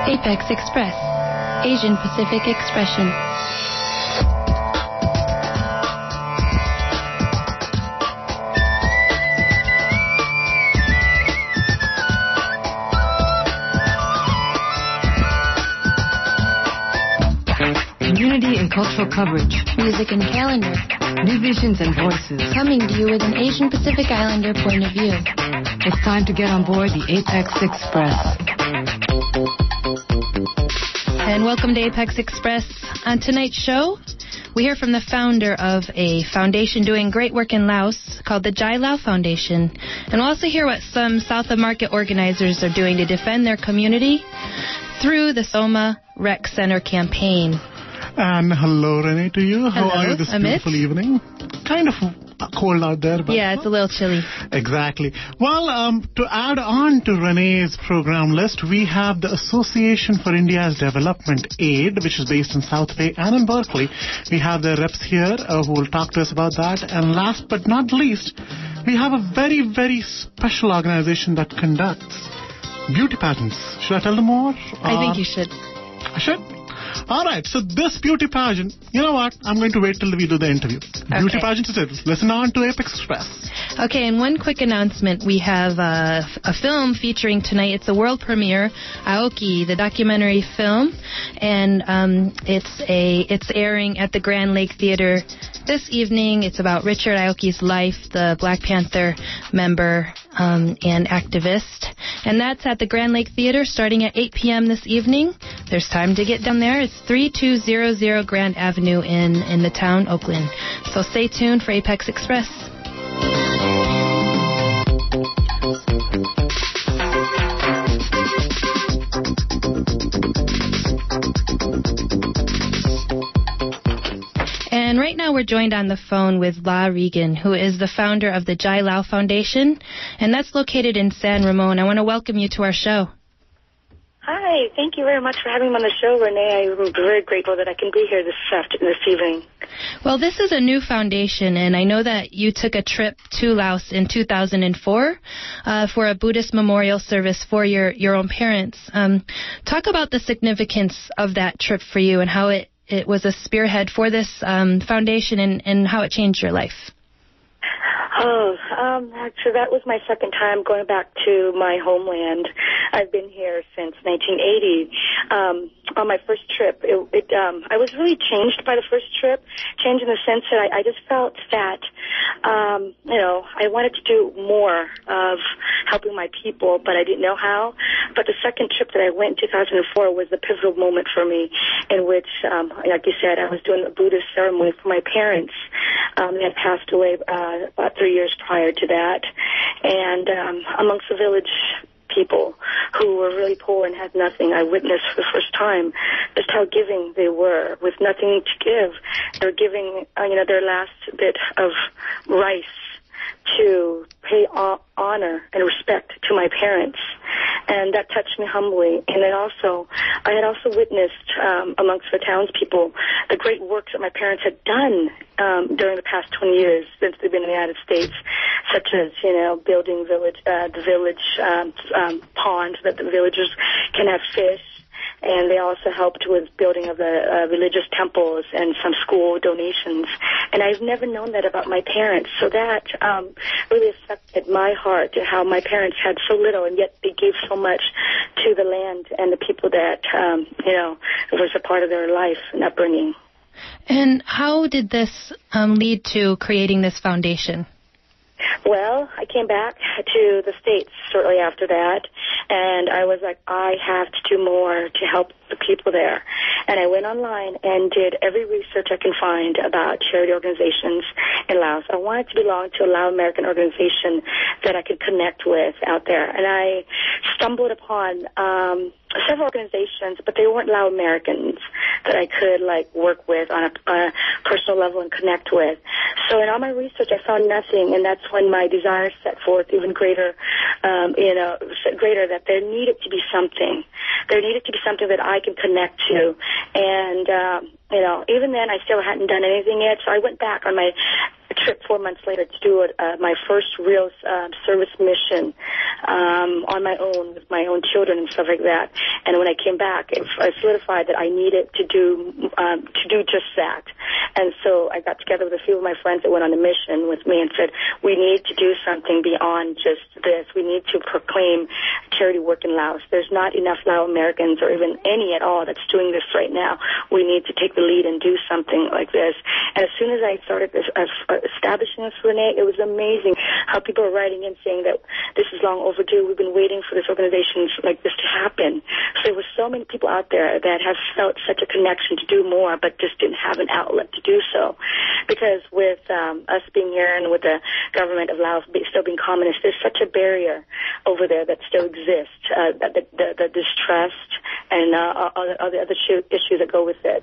Apex Express, Asian Pacific Expression. Community and cultural coverage. Music and calendar. New visions and voices. Coming to you with an Asian Pacific Islander point of view. It's time to get on board the Apex Express. And welcome to Apex Express. On tonight's show, we hear from the founder of a foundation doing great work in Laos called the Jai Lao Foundation. And we'll also hear what some South of Market organizers are doing to defend their community through the Soma Rec Center campaign. And hello, Renee, to you. How hello, are you this Amit? beautiful evening? Kind of cold out there. But yeah, it's a little chilly. Exactly. Well, to add on to Renee's program list, we have the Association for India's Development Aid, which is based in South Bay and in Berkeley. We have the reps here who will talk to us about that. And last but not least, we have a very, very special organization that conducts beauty pageants. Should I tell them more? I think you should. I should? All right, so this beauty pageant, you know what? I'm going to wait till we do the interview. Okay. Beauty pageant it is. Listen on to Apex Express. Okay, and one quick announcement. We have a film featuring tonight. It's a world premiere, Aoki, the documentary film, and it's airing at the Grand Lake Theater this evening. It's about Richard Aoki's life, the Black Panther member and activist. And that's at the Grand Lake Theater starting at 8 p.m. this evening. There's time to get down there. It's 3200 Grand Avenue in the town, Oakland. So stay tuned for Apex Express. And right now we're joined on the phone with La Regan, who is the founder of the Jai Lao Foundation, and that's located in San Ramon. I want to welcome you to our show. Hi, thank you very much for having me on the show, Renee. I'm very grateful that I can be here this evening. Well, this is a new foundation, and I know that you took a trip to Laos in 2004 for a Buddhist memorial service for your own parents. Talk about the significance of that trip for you and how it was a spearhead for this foundation and how it changed your life. Actually, that was my second time going back to my homeland. I've been here since 1980. On my first trip, I was really changed by the first trip, changed in the sense that I just felt that, I wanted to do more of helping my people, but I didn't know how. But the second trip that I went in 2004 was the pivotal moment for me, in which, like you said, I was doing a Buddhist ceremony for my parents. They had passed away about 3 years prior to that. And amongst the village people who were really poor and had nothing, I witnessed for the first time just how giving they were, with nothing to give. They were giving, their last bit of rice to pay honor and respect to my parents. And that touched me humbly. And I had also witnessed amongst the townspeople the great work that my parents had done during the past 20 years since they've been in the United States, such as, building the village pond that the villagers can have fish. And they also helped with building of the religious temples and some school donations. And I've never known that about my parents. So that really affected my heart, how my parents had so little and yet they gave so much to the land and the people that, it was a part of their life and upbringing. And how did this lead to creating this foundation? Well, I came back to the States shortly after that, and I was like, I have to do more to help the people there. And I went online and did every research I can find about charity organizations in Laos. I wanted to belong to a Lao American organization that I could connect with out there. And I stumbled upon several organizations, but they weren't Lao Americans that I could work with on a personal level and connect with. So in all my research, I found nothing, and that's when my desire set forth even greater, greater that there needed to be something. There needed to be something that I could connect to, and even then I still hadn't done anything yet. So I went back on my trip 4 months later to do my first real service mission on my own with my own children and stuff like that. And when I came back, I solidified that I needed to do just that. And so I got together with a few of my friends that went on a mission with me and said, we need to do something beyond just this. We need to proclaim charity work in Laos. There's not enough Lao Americans or even any at all that's doing this right now. We need to take the lead and do something like this. And as soon as I started establishing this, Renee, it was amazing how people are writing in saying that this is long overdue. We've been waiting for this organization like this to happen. So there were so many people out there that have felt such a connection to do more, but just didn't have an outlet to do so. Because with us being here and with the government of Laos still being communist, there's such a barrier over there that still exists, the distrust and all the other issues that go with it.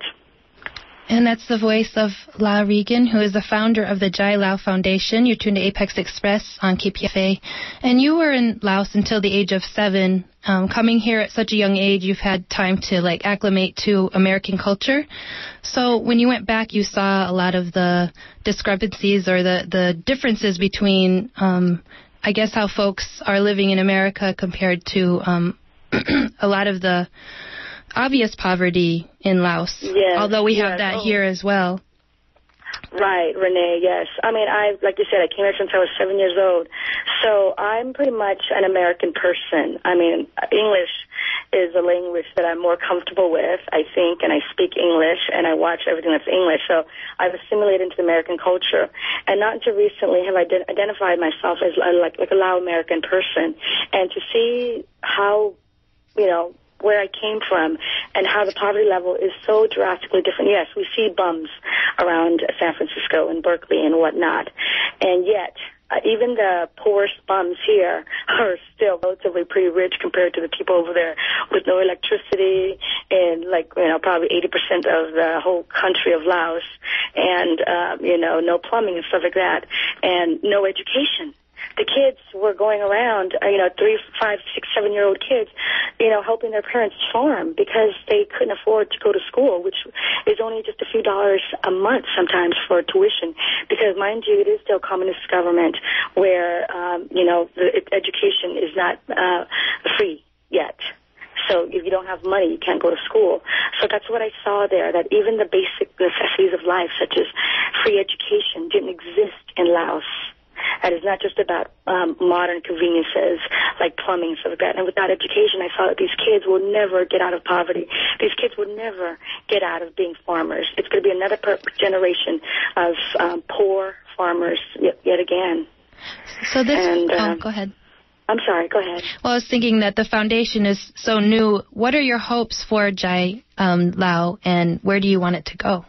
And that's the voice of La Regan, who is the founder of the Jai Lao Foundation. You're tuned to Apex Express on KPFA. And you were in Laos until the age of 7. Coming here at such a young age, you've had time to acclimate to American culture. So when you went back, you saw a lot of the discrepancies or the differences between, I guess, how folks are living in America compared to a lot of the obvious poverty in Laos, yes, although we have that here as well. Right, Renee, yes. I mean, like you said, I came here since I was 7 years old. So I'm pretty much an American person. I mean, English is a language that I'm more comfortable with, I think, and I speak English, and I watch everything that's English. So I've assimilated into the American culture. And not until recently have I identified myself as like a Lao American person. And to see how, where I came from and how the poverty level is so drastically different. Yes, we see bums around San Francisco and Berkeley and whatnot. And yet, even the poorest bums here are still relatively pretty rich compared to the people over there with no electricity and probably 80% of the whole country of Laos and, no plumbing and stuff like that and no education. The kids were going around, 3, 5, 6, 7-year-old kids, helping their parents farm because they couldn't afford to go to school, which is only just a few dollars a month sometimes for tuition. Because, mind you, it is still a communist government where, the education is not free yet. So if you don't have money, you can't go to school. So that's what I saw there, that even the basic necessities of life, such as free education, didn't exist in Laos. And it's not just about modern conveniences like plumbing and stuff like that. And without education, I saw that these kids will never get out of poverty. These kids will never get out of being farmers. It's going to be another generation of poor farmers yet again. So this... go ahead. I'm sorry, go ahead. Well, I was thinking that the foundation is so new. What are your hopes for Jai Lao, and where do you want it to go?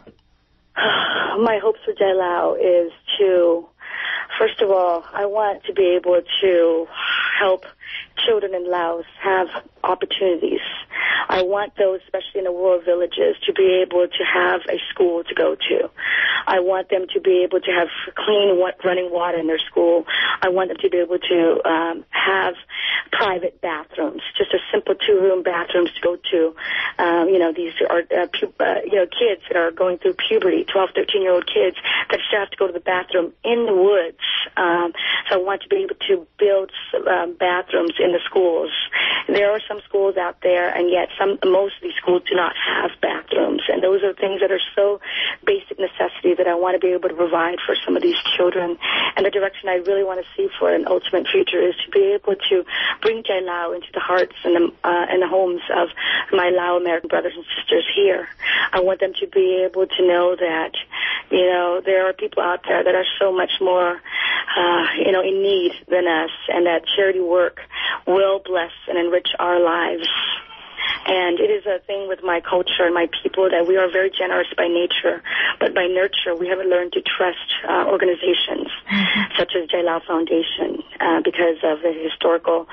My hopes for Jai Lao is to... First of all, I want to be able to help children in Laos have opportunities. I want those, especially in the rural villages, to be able to have a school to go to. I want them to be able to have clean running water in their school. I want them to be able to have private bathrooms, just a simple 2-room bathrooms to go to. These are kids that are going through puberty, 12, 13-year-old kids that still have to go to the bathroom in the woods. So I want to be able to build bathrooms in the schools. There are some schools out there, and yet most of these schools do not have bathrooms. And those are things that are so basic necessities that I want to be able to provide for some of these children. And the direction I really want to see for an ultimate future is to be able to bring Jai Lao into the hearts and the homes of my Lao American brothers and sisters here. I want them to be able to know that, there are people out there that are so much more, in need than us, and that charity work will bless and enrich our lives. And it is a thing with my culture and my people that we are very generous by nature, but by nurture, we haven't learned to trust organizations such as Jai Lao Foundation because of the historical,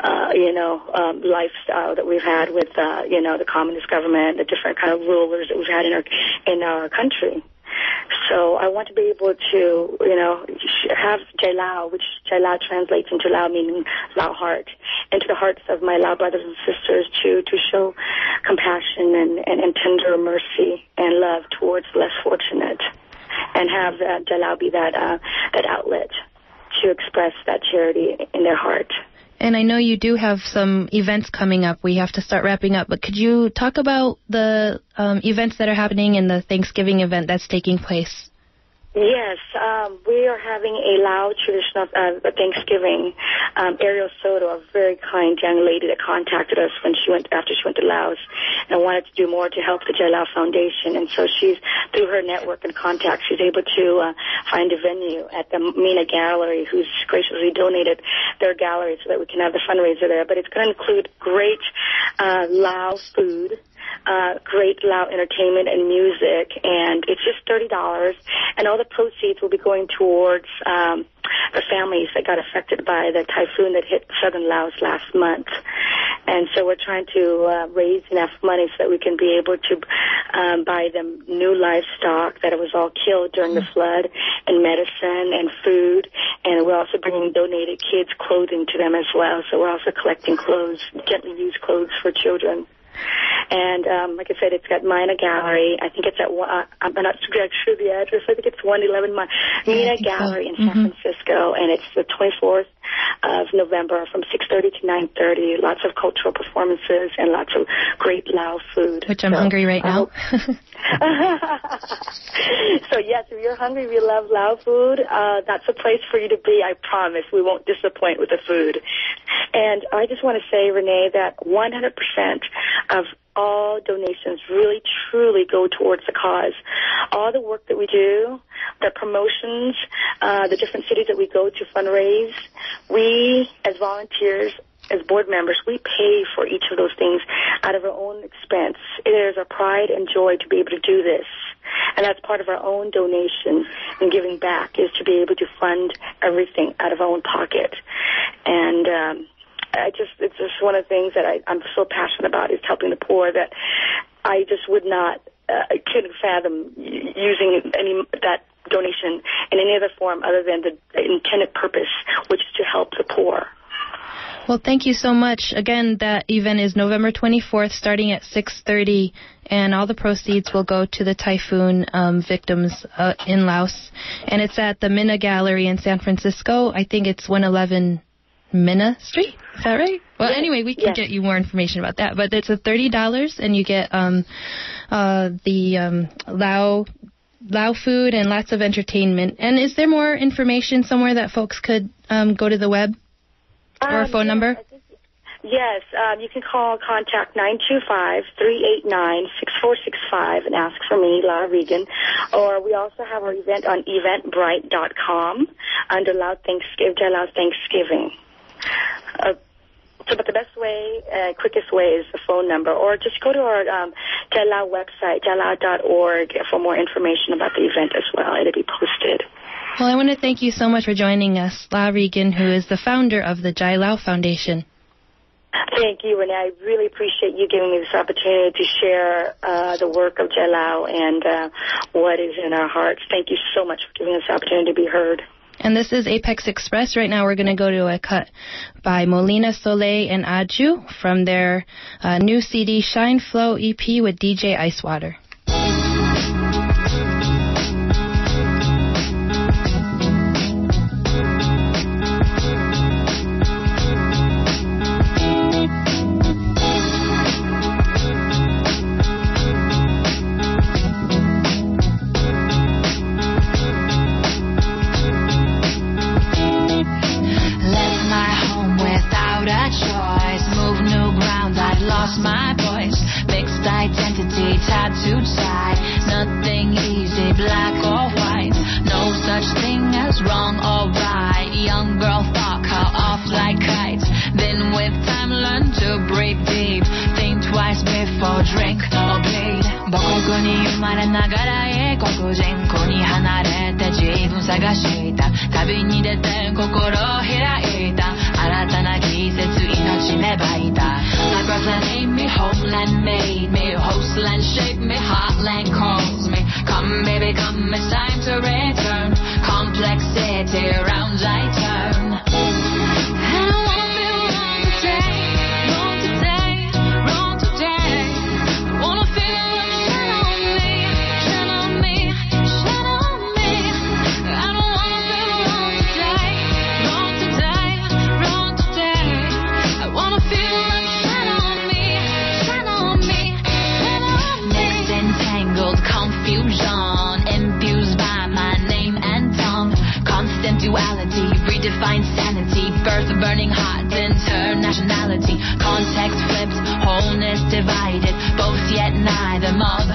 lifestyle that we've had with, the communist government, the different kind of rulers that we've had in our country. So I want to be able to, have Jai Lao, which Jai Lao translates into Lao meaning Lao heart, into the hearts of my Lao brothers and sisters to show compassion and tender mercy and love towards the less fortunate. and have Jalao be that outlet to express that charity in their heart. And I know you do have some events coming up. We have to start wrapping up, but could you talk about the events that are happening and the Thanksgiving event that's taking place? Yes, we are having a Lao traditional Thanksgiving. Ariel Soto, a very kind young lady that contacted us after she went to Laos and wanted to do more to help the Jai Lao Foundation. And so she's, through her network and contacts, she's able to find a venue at the Mina Gallery, who's graciously donated their gallery so that we can have the fundraiser there. But it's going to include great Lao food, great Lao entertainment and music, and it's just $30, and all the proceeds will be going towards the families that got affected by the typhoon that hit southern Laos last month. And so we're trying to raise enough money so that we can be able to buy them new livestock that was all killed during the flood, and medicine and food, and we're also bringing donated kids' clothing to them as well. So we're also collecting clothes, gently used clothes for children. And like I said, it's got Mina Gallery. I think it's at, I'm not sure the address. I think it's 111 Mina Gallery in San Francisco, and it's the 24th of November from 6:30 to 9:30. Lots of cultural performances and lots of great Lao food. Which I'm hungry right now. So yes, if you're hungry, if you love Lao food, that's a place for you to be. I promise we won't disappoint with the food. And I just want to say, Renee, that 100% of all donations really, truly go towards the cause. All the work that we do, the promotions, the different cities that we go to fundraise, we, as volunteers, as board members, we pay for each of those things out of our own expense. It is our pride and joy to be able to do this. And that's part of our own donation and giving back, is to be able to fund everything out of our own pocket. And it's just one of the things that I'm so passionate about, is helping the poor, that I just would not, couldn't fathom using that donation in any other form other than the intended purpose, which is to help the poor. Well, thank you so much. Again, that event is November 24th, starting at 6:30, and all the proceeds will go to the typhoon victims in Laos. And it's at the Mina Gallery in San Francisco. I think it's 111 Mina Street. Is that right? Well, anyway, we can get you more information about that. But it's $30, and you get the Lao food and lots of entertainment. And is there more information somewhere that folks could go to the web? Or a phone number? Yes, you can contact 925-389-6465 and ask for me, Lara Regan. Or we also have our event on eventbrite.com under Jai Lao Thanksgiving. But the best way, quickest way is the phone number. Or just go to our Jai Lao website, jailao.org, for more information about the event as well. It'll be posted. Well, I want to thank you so much for joining us, La Regan, who is the founder of the Jai Lao Foundation. Thank you, Renee. I really appreciate you giving me this opportunity to share the work of Jai Lao and what is in our hearts. Thank you so much for giving us the opportunity to be heard. And this is Apex Express. Right now we're going to go to a cut by Molina Soleil and Aju from their new CD, Shine Flow EP with DJ Icewater. Tattooed side, nothing easy, black or white. No such thing as wrong or right. Young girl fuck her off like kites. Then with time learn to breathe deep. Think twice before drink or bleed. 母国に生まれながら英国人口に離れて自分探した旅に出て心を開いた新たな季節命芽生えた My brother named me, homeland made me, hostland shaped me, heartland calls me. Come baby come, it's time to return. Complexity around I turn. And I won't be wrong today, wrong today, wrong today. I wanna feel like shine on me, shine on me, shine on me.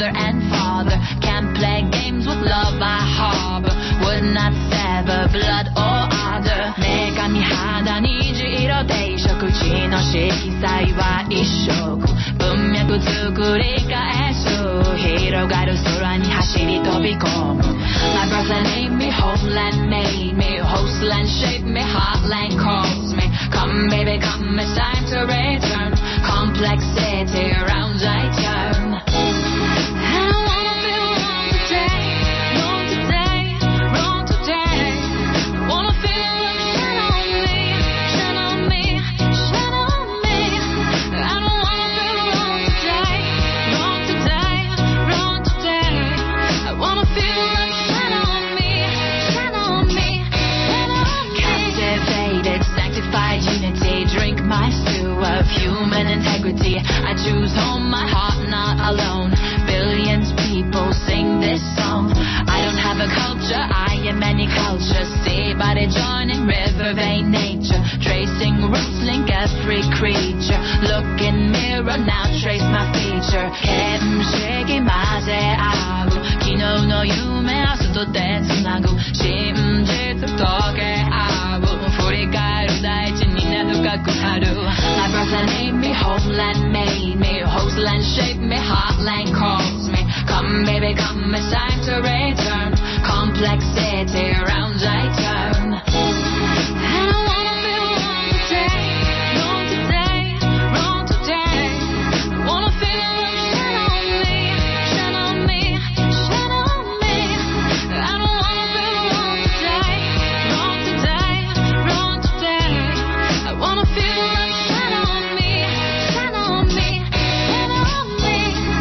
mother and father. Can't play games with love I harbor. Would not sever blood or ardor. 女神肌虹色定色地の色彩は一色。文脈作り返す。広がる空に走り飛び込む。My brother named me, homeland made me, hostland shaped me, heartland calls me. Come baby, come, it's time to return. Complexity around I turn. I don't wanna be wrong today, wrong today, wrong today. Wanna feel like shine on me, shine on me, shine on me. I don't wanna be wrong today, wrong today, wrong today. I wanna feel like shine on me, shine on me, shine on me. Captivated, sanctified unity, drink my stew of human integrity. I choose home, my heart not alone. Billions people sing this song. I don't have a culture, I am any culture. Sea body joining river vein nature. Tracing roots link every creature. Look in mirror now, trace my feature. 剣式混ぜ合う。昨日の夢明日とてつなぐ。真実溶け合う。振り返る大地に根深く張る。My brother named me, homeland made me, hostland shaped me, heartland calls me. Come baby, come, it's time to return. Complexity around I turn. I don't wanna be wrong today, wrong today, wrong today. Wanna feel like shine on me, shine on me, shine on me. I don't wanna be wrong today, wrong today, wrong today. I wanna feel like shine on me, shine on me, shine on me.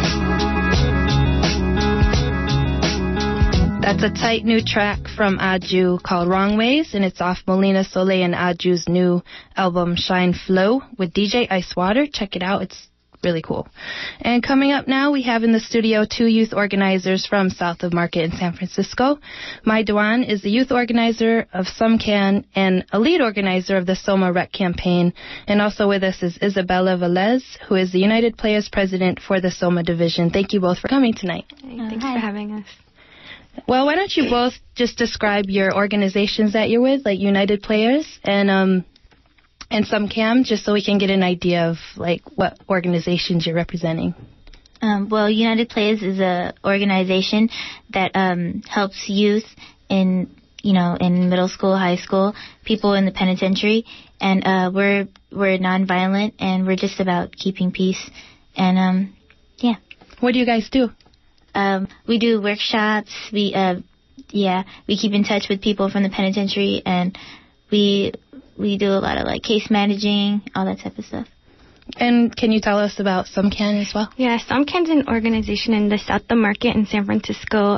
That's a tight new track from Aju called Wrong Ways, and it's off Molina Soleil and Aju's new album Shine Flow with DJ Icewater. Check it out. It's really cool. And coming up now, we have in the studio two youth organizers from South of Market in San Francisco. Mai Dewan is the youth organizer of SumCan and a lead organizer of the Soma Rec campaign. And also with us is Isabella Velez, who is the United Players president for the Soma division. Thank you both for coming tonight. Thanks for having us. Well, why don't you both just describe your organizations that you're with, like United Players and SumCam, just so we can get an idea of like what organizations you're representing. Well, United Players is a organization that helps youth in middle school, high school, people in the penitentiary, and we're nonviolent, and we're just about keeping peace. And yeah. What do you guys do? We do workshops. We keep in touch with people from the penitentiary, and we do a lot of like case managing, all that type of stuff. And can you tell us about SumCan as well? Yeah, SumCan's an organization in the South of Market in San Francisco.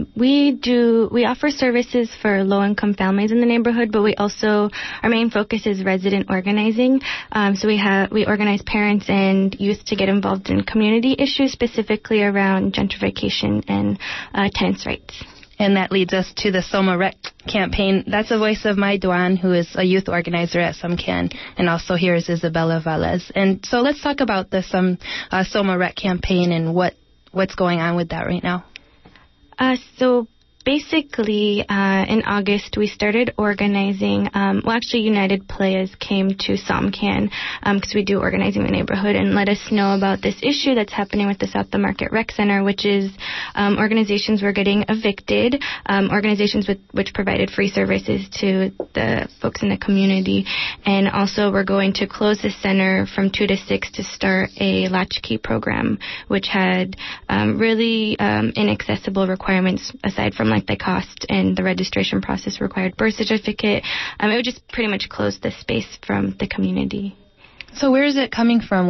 We offer services for low-income families in the neighborhood, but our main focus is resident organizing. So we organize parents and youth to get involved in community issues, specifically around gentrification and tenants' rights. And that leads us to the Soma Rec campaign. That's the voice of Mai Dewan, who is a youth organizer at SumCan, and also here is Isabella Velez. And so let's talk about the Soma Rec campaign and what's going on with that right now. So basically, in August, we started organizing. United Players came to SumCan because we do organizing in the neighborhood and let us know about this issue that's happening with the South of Market Rec Center, which is organizations were getting evicted, organizations which provided free services to the folks in the community. And also we're going to close the center from 2 to 6 to start a latchkey program, which had really inaccessible requirements aside from like the cost and the registration process required birth certificate. It would just pretty much close the space from the community. So where is it coming from?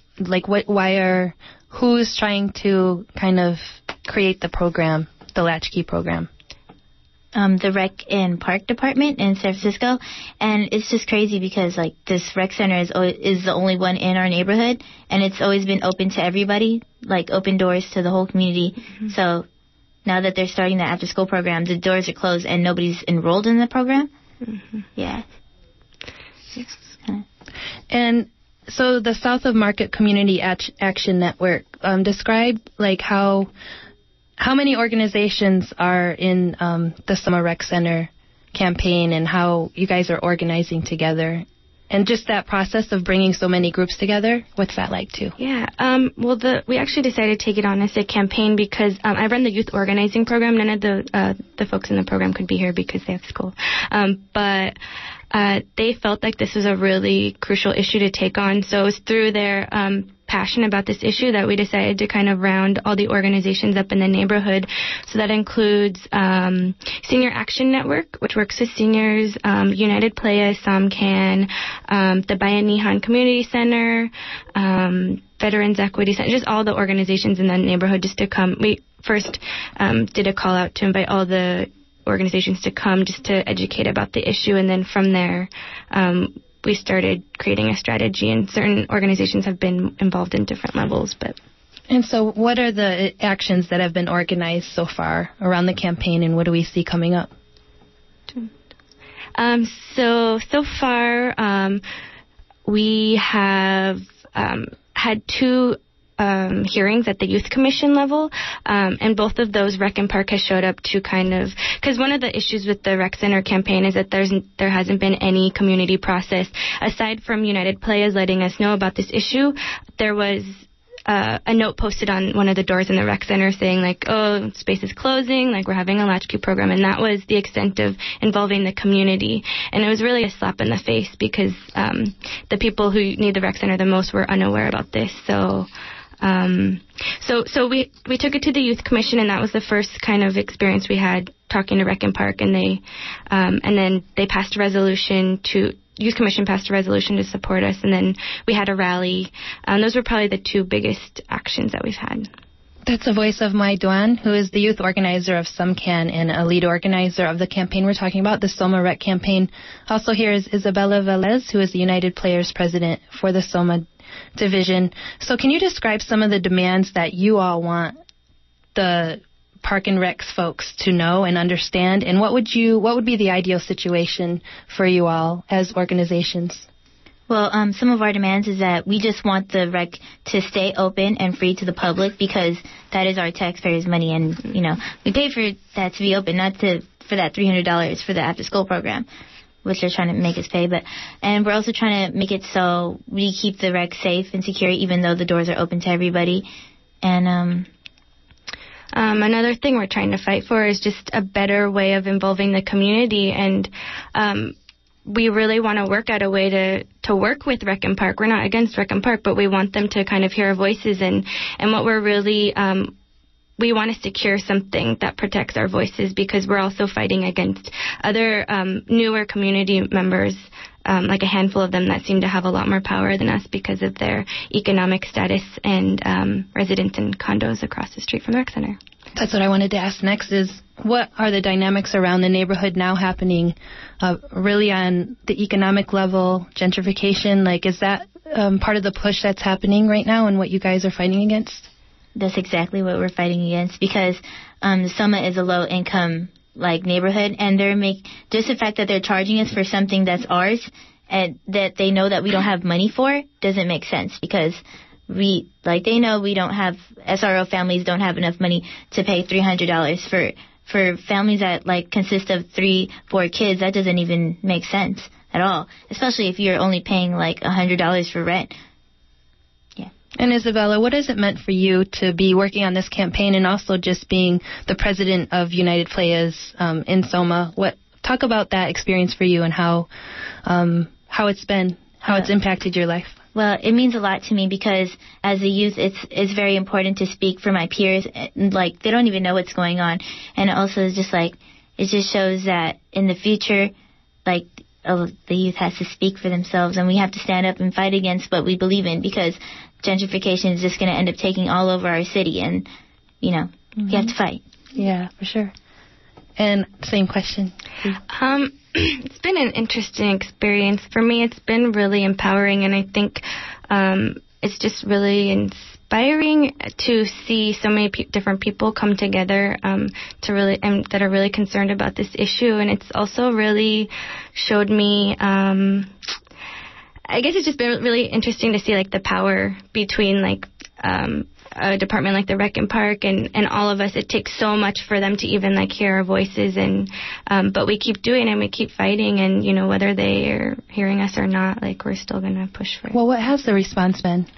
Who's trying to kind of create the program, the latchkey program? The Rec and Park Department in San Francisco, and it's just crazy because like this rec center is the only one in our neighborhood, and it's always been open to everybody, like open doors to the whole community. Mm-hmm. So now that they're starting the after-school program, the doors are closed and nobody's enrolled in the program. Mm-hmm. Yeah. And So the South of Market Community Action Network, describe like how many organizations are in the Soma Rec Center campaign and how you guys are organizing together. And just that process of bringing so many groups together, what's that like too? Yeah, well, we actually decided to take it on as a campaign because I run the youth organizing program. None of the folks in the program could be here because they have school. But they felt like this was a really crucial issue to take on. So it was through their passion about this issue that we decided to kind of round all the organizations up in the neighborhood. So that includes Senior Action Network, which works with seniors, United Playas, SOMCAN, the Bayanihan Community Center, Veterans Equity Center, just all the organizations in the neighborhood just to come. We first did a call out to invite all the organizations to come just to educate about the issue, and then from there we started creating a strategy, and certain organizations have been involved in different levels. And so what are the actions that have been organized so far around the campaign, and what do we see coming up? So far we have had two hearings at the Youth Commission level, and both of those Rec and Park has showed up to kind of, because one of the issues with the Rec Center campaign is that there hasn't been any community process. Aside from United Playas letting us know about this issue, there was a note posted on one of the doors in the Rec Center saying like, oh, space is closing, like we're having a latchkey program, and that was the extent of involving the community. And it was really a slap in the face because the people who need the Rec Center the most were unaware about this. So we took it to the Youth Commission, and that was the first kind of experience we had talking to Rec and Park, and then they passed a resolution Youth Commission passed a resolution to support us, and then we had a rally. Those were probably the two biggest actions that we've had. That's the voice of Mai Duan, who is the youth organizer of SOMCAN and a lead organizer of the campaign we're talking about, the Soma Rec campaign. Also here is Isabella Velez, who is the United Players president for the Soma division. So can you describe some of the demands that you all want the Park and Recs folks to know and understand, and what would be the ideal situation for you all as organizations? Well, some of our demands is that we just want the rec to stay open and free to the public because that is our taxpayers' money, and we pay for that to be open, not for that $300 for the after-school program, which they're trying to make us pay. And we're also trying to make it so we keep the rec safe and secure, even though the doors are open to everybody. And another thing we're trying to fight for is just a better way of involving the community, and we really want to work out a way to work with Rec and Park. We're not against Rec and Park, but we want them to kind of hear our voices, and what we're really we want to secure something that protects our voices, because we're also fighting against other newer community members, like a handful of them that seem to have a lot more power than us because of their economic status and residents in condos across the street from the rec center. That's what I wanted to ask next is, what are the dynamics around the neighborhood now happening really on the economic level, gentrification? Like, is that part of the push that's happening right now and what you guys are fighting against? That's exactly what we're fighting against, because Soma is a low-income neighborhood, and just the fact that they're charging us for something that's ours and that they know that we don't have money for doesn't make sense, because they know we don't have, SRO families don't have enough money to pay $300 for families that consist of 3-4 kids. That doesn't even make sense at all, especially if you're only paying $100 for rent. And Isabella, what has it meant for you to be working on this campaign and also just being the president of United Playas in Soma? Talk about that experience for you and how it's been, how it's impacted your life. Well, it means a lot to me because as a youth, it's very important to speak for my peers. They don't even know what's going on, and also it's just it just shows that in the future, the youth has to speak for themselves, and we have to stand up and fight against what we believe in, because gentrification is just going to end up taking all over our city, and, you have to fight. Yeah, for sure. And same question. It's been an interesting experience. For me, it's been really empowering, and I think it's just really inspiring to see so many different people come together that are really concerned about this issue. And it's also really showed me I guess it's just been really interesting to see like the power between like a department like the Rec and Park and all of us. It takes so much for them to even like hear our voices, and but we keep doing it and we keep fighting, and you know, whether they are hearing us or not, like we're still gonna push for it. Well, what has the response been?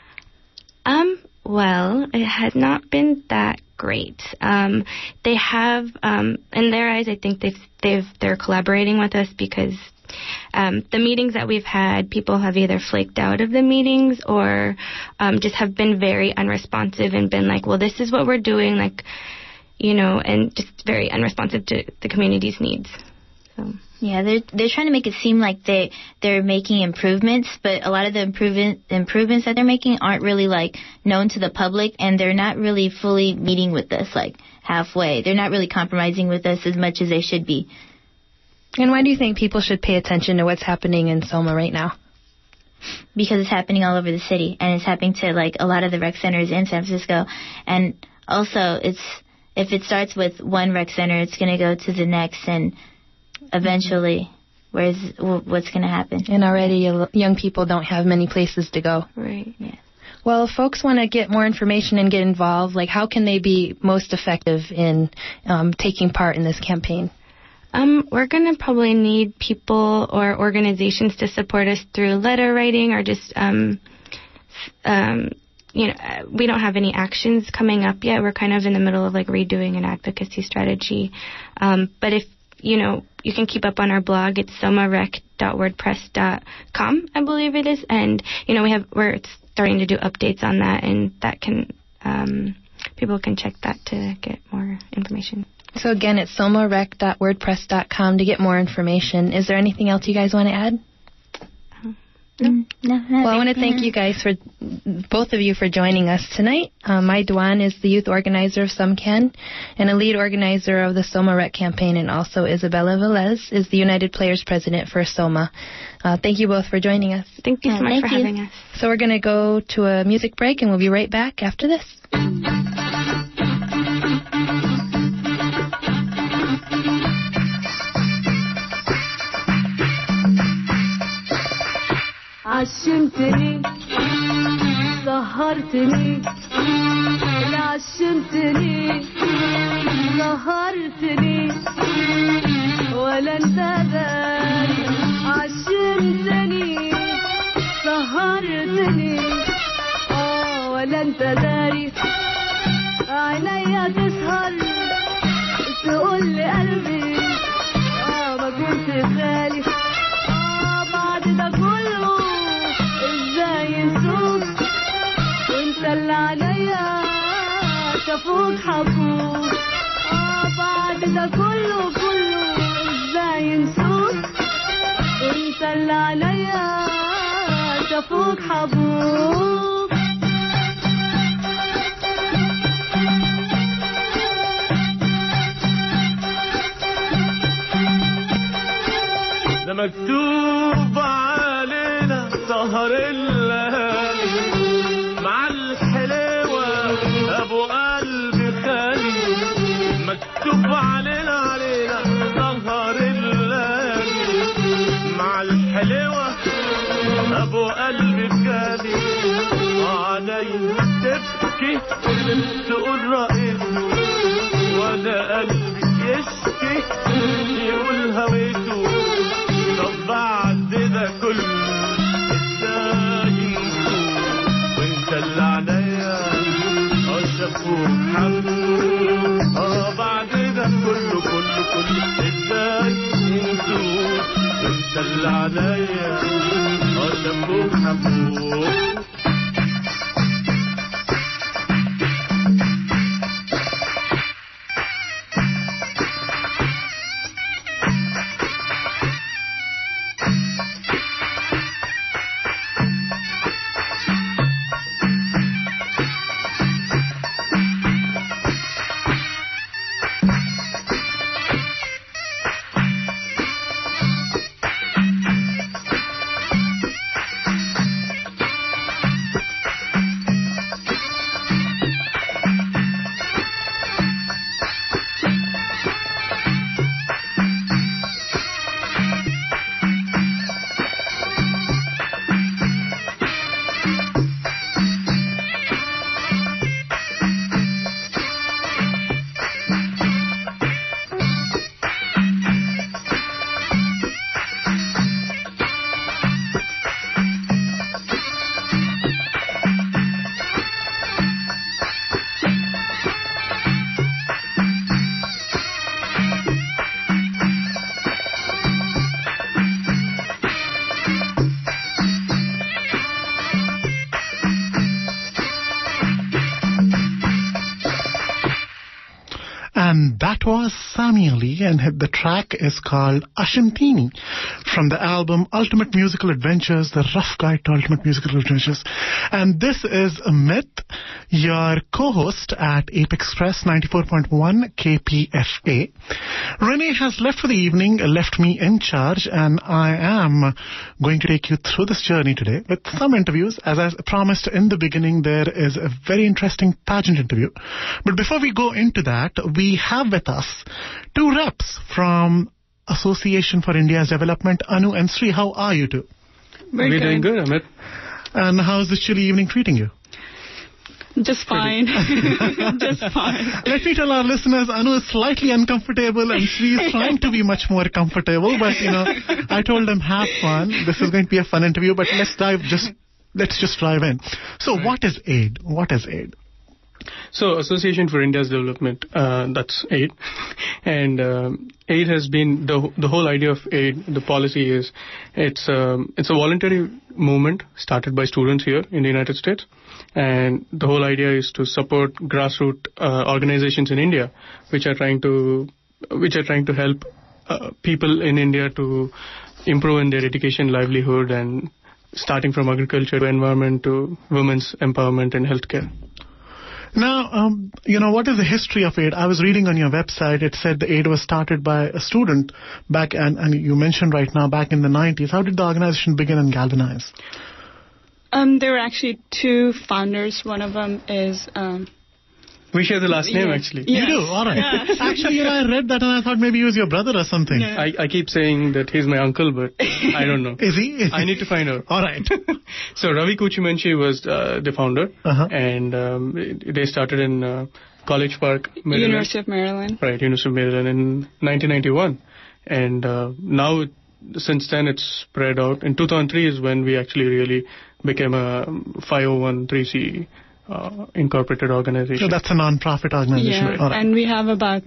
Well, it has not been that great. They have, in their eyes, I think they're collaborating with us because the meetings that we've had, people have either flaked out of the meetings or just have been very unresponsive and been like, well, this is what we're doing, like, you know, and just very unresponsive to the community's needs. So. Yeah, they're trying to make it seem like they're making improvements, but a lot of the improvements that they're making aren't really like known to the public, and they're not really fully meeting with us like halfway. They're not really compromising with us as much as they should be. And why do you think people should pay attention to what's happening in Soma right now? Because it's happening all over the city, and it's happening to like a lot of the rec centers in San Francisco, and also if it starts with one rec center, it's going to go to the next, and eventually, what's going to happen? And already young people don't have many places to go. Right. Yeah. Well, if folks want to get more information and get involved, like how can they be most effective in taking part in this campaign? We're going to probably need people or organizations to support us through letter writing or just, you know, we don't have any actions coming up yet. We're kind of in the middle of like redoing an advocacy strategy. But if you know, you can keep up on our blog. It's somarec.wordpress.com, I believe it is. And, you know, we're starting to do updates on that, and that can, people can check that to get more information. So again, it's somarec.wordpress.com to get more information. Is there anything else you guys want to add? No. Well, I want to thank you guys for both of you for joining us tonight. Mai Dwan is the youth organizer of SOMCAN and a lead organizer of the Soma Rec campaign, and also Isabella Velez is the United Players president for Soma. Thank you both for joining us. Thank you so much for having us. So we're going to go to a music break, and we'll be right back after this. عشمتني سهرتني عشمتني سهرتني ولا انت داري عشمتني سهرتني ولا انت داري عينيا تسهر تقول لي قلبي ما كنت خالي بعد ده كله وانت اللي عليا شافوك حبوك بعد ده كله ازاي ينسوك وانت اللي عليا شافوك حبوك ده مكتوب علينا سهر الليالي مع الحلوة أبو قلب خالي مكتوب علينا سهر الليالي مع الحلوة أبو قلب خالي علينا تبكي تقول رأيته ولا قلبي يشكي يقول هويته طب بعد ده كله ازاي نسوق وانت اللي عليا شافوك حبوك بعد ده كله ازاي نسوق وانت اللي عليا شافوك حبوك And that was Sammy Ali, and the track is called Ashantini from the album Ultimate Musical Adventures, the rough guide to Ultimate Musical Adventures. And this is Amit, your co-host at Apex Express 94.1 KPFA. Renee has left for the evening, left me in charge, and I am going to take you through this journey today with some interviews. As I promised in the beginning, there is a very interesting pageant interview. But before we go into that, we have with us two reps from Association for India's Development, Anu and Sri. How are you two? We're doing good, Amit. And how's this chilly evening treating you? Just fine. Just fine. Let me tell our listeners, Anu is slightly uncomfortable and Sri is trying to be much more comfortable. But, I told them have fun. This is going to be a fun interview, but let's just dive in. So what is AID? What is AID? So Association for India's Development, that's AID. And AID has been, the whole idea of AID, the policy is, it's a voluntary movement started by students here in the United States. And the whole idea is to support grassroots organizations in India, which are trying to help people in India to improve in their education, livelihood, and starting from agriculture to environment to women's empowerment and healthcare. Now, what is the history of AID? I was reading on your website, it said the AID was started by a student back, and you mentioned right now, back in the 90s. How did the organization begin and galvanize? There were actually two founders. One of them is... we share the last name, actually. Yes. You do? All right. Yeah. Actually, I read that and I thought maybe he was your brother or something. Yeah. I keep saying that he's my uncle, but I don't know. Is he? I need to find out. All right. So Ravi Kuchimanchi was the founder, and they started in College Park, Maryland. University of Maryland. Right, University of Maryland in 1991. And now, since then, it's spread out. In 2003 is when we actually really became a 501(c)(3) incorporated organization. So that's a non-profit organization. Yeah, and we have about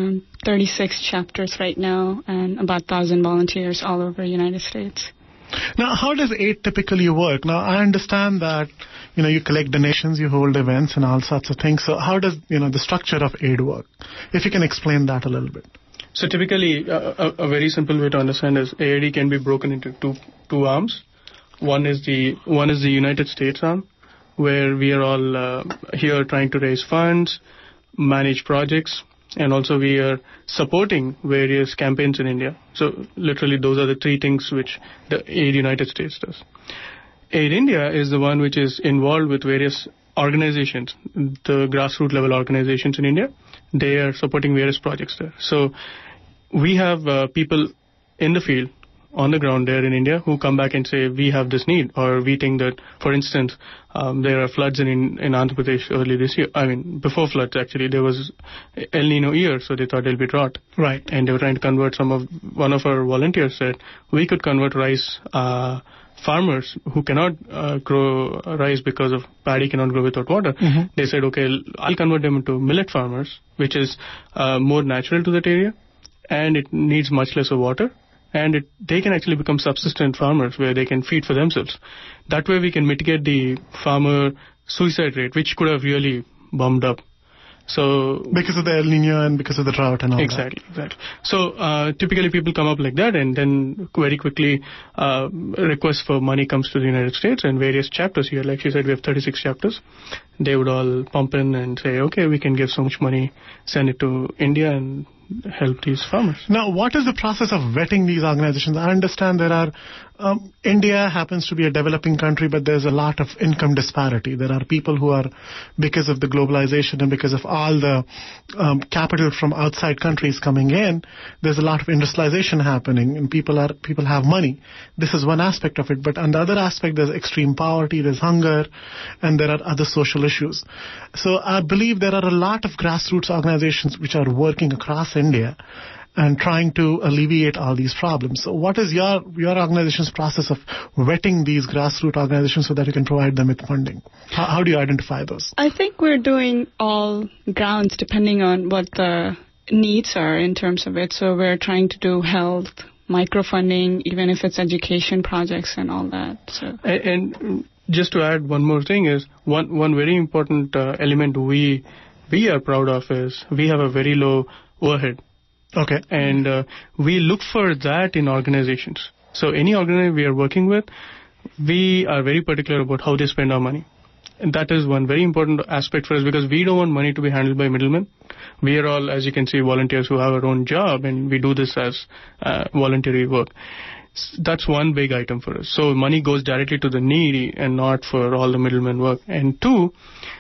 36 chapters right now and about 1,000 volunteers all over the United States. Now, how does AID typically work? Now, I understand that, you collect donations, you hold events and all sorts of things. So how does, the structure of AID work? If you can explain that a little bit. So typically, a very simple way to understand is AID can be broken into two arms. One is the United States arm, where we are all here trying to raise funds, manage projects, and also we are supporting various campaigns in India. So literally those are the three things which the AID United States does. AID India is the one which is involved with various organizations, the grassroots level organizations in India. They are supporting various projects there. So we have people in the field, on the ground there in India, who come back and say, we have this need, or we think that, for instance, there are floods in Andhra Pradesh early this year. I mean, before floods, actually, there was El Nino year, so they thought there'll be drought. Right. And they were trying to convert one of our volunteers said, we could convert rice, farmers who cannot grow rice because of paddy cannot grow without water. Mm-hmm. They said, okay, I'll convert them into millet farmers, which is more natural to that area, and it needs much less of water. And they can actually become subsistent farmers where they can feed for themselves. That way we can mitigate the farmer suicide rate, which could have really bumped up. So because of the El Nino and because of the drought and all exactly. So typically people come up like that, and then very quickly request for money comes to the United States, and various chapters here, like she said, we have 36 chapters. They would all pump in and say, okay, we can give so much money, send it to India and help these farmers. Now, what is the process of vetting these organizations? I understand there are, India happens to be a developing country, but there's a lot of income disparity. There are people who are, because of the globalization and because of all the capital from outside countries coming in, there's a lot of industrialization happening, and people have money. This is one aspect of it, but on the other aspect, there's extreme poverty, there's hunger, and there are other social issues. So I believe there are a lot of grassroots organizations which are working across India and trying to alleviate all these problems. So what is your organization's process of vetting these grassroots organizations so that you can provide them with funding? How do you identify those? I think we're doing all grounds depending on what the needs are in terms of it. So we're trying to do health, microfunding, even if it's education projects and all that. So. And just to add one more thing is, one very important element we we are proud of is we have a very low overhead. Okay. And we look for that in organizations. So any organization we are working with, we are very particular about how they spend our money. And that is one very important aspect for us because we don't want money to be handled by middlemen. We are all, as you can see, volunteers who have our own job, and we do this as voluntary work. That's one big item for us. So money goes directly to the needy and not for all the middlemen work. And two,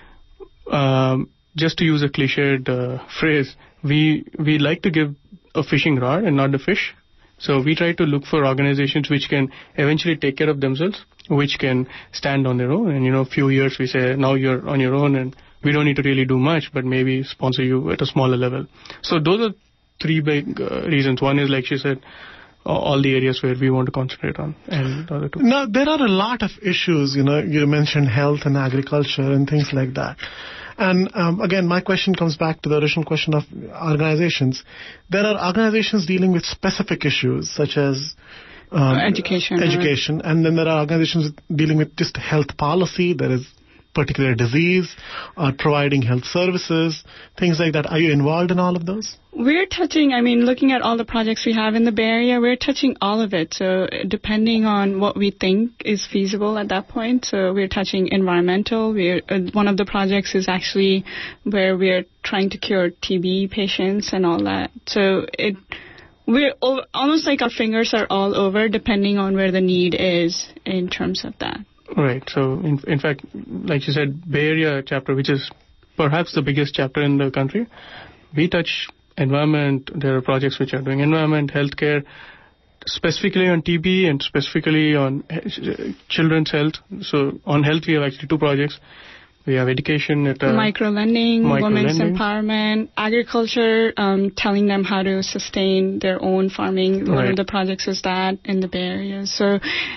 just to use a cliched phrase, we like to give a fishing rod and not the fish. So we try to look for organizations which can eventually take care of themselves, which can stand on their own. And, a few years we say, now you're on your own and we don't need to really do much, but maybe sponsor you at a smaller level. So those are three big reasons. One is, like she said, all the areas where we want to concentrate on. And the other two. Now, there are a lot of issues, you mentioned health and agriculture and things like that. And again, my question comes back to the original question of organizations. There are organizations dealing with specific issues such as education. And then there are organizations dealing with just health policy. There is particular disease or providing health services, things like that. Are you involved in all of those? We're touching, looking at all the projects we have in the Bay Area, we're touching all of it. So depending on what we think is feasible at that point. So we're touching environmental. One of the projects is actually where we're trying to cure TB patients and all that. So we're almost like our fingers are all over depending on where the need is in terms of that. Right. So, in fact, like you said, Bay Area chapter, which is perhaps the biggest chapter in the country, we touch environment. There are projects which are doing environment, healthcare, specifically on TB and specifically on children's health. So, on health, we have actually two projects. We have education at micro-lending, women's empowerment, agriculture, telling them how to sustain their own farming. Right. One of the projects is that in the Bay Area. So,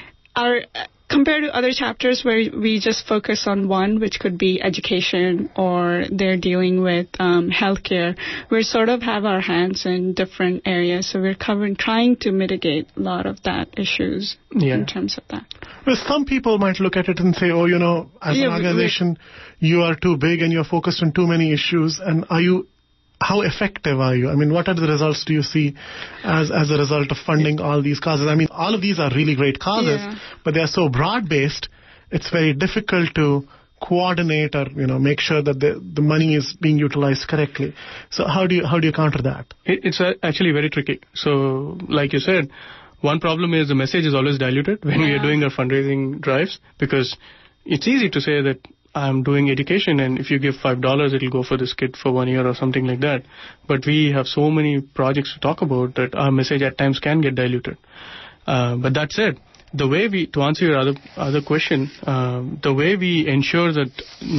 compared to other chapters where we just focus on one, which could be education or they're dealing with healthcare, we sort of have our hands in different areas. So we're trying to mitigate a lot of that issues in terms of that. Well, some people might look at it and say, as an organization, you are too big and you're focused on too many issues. And how effective are you? What are the results do you see as a result of funding all these causes? All of these are really great causes, but they are so broad-based, it's very difficult to coordinate or, make sure that the money is being utilized correctly. So how do you counter that? It's actually very tricky. So, like you said, one problem is the message is always diluted when we are doing our fundraising drives, because it's easy to say that I'm doing education, and if you give $5, it'll go for this kid for 1 year or something like that. But we have so many projects to talk about that our message at times can get diluted. But that said, the way to answer your other question, the way we ensure that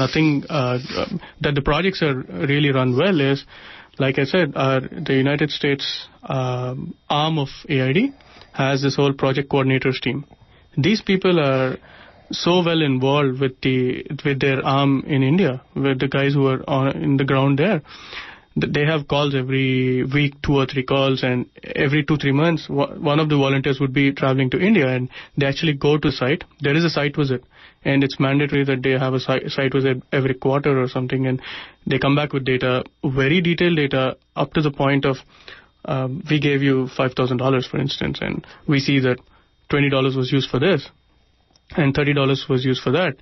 that the projects are really run well is, like I said, the United States arm of AID has this whole project coordinators team. These people are so well involved with their arm in India, with the guys who are in the ground there. They have calls every week, 2 or 3 calls, and every 2-3 months, one of the volunteers would be traveling to India, and they actually go to site. There is a site visit, and it's mandatory that they have a site visit every quarter or something, and they come back with data, very detailed data, up to the point of, we gave you $5,000, for instance, and we see that $20 was used for this, and $30 was used for that.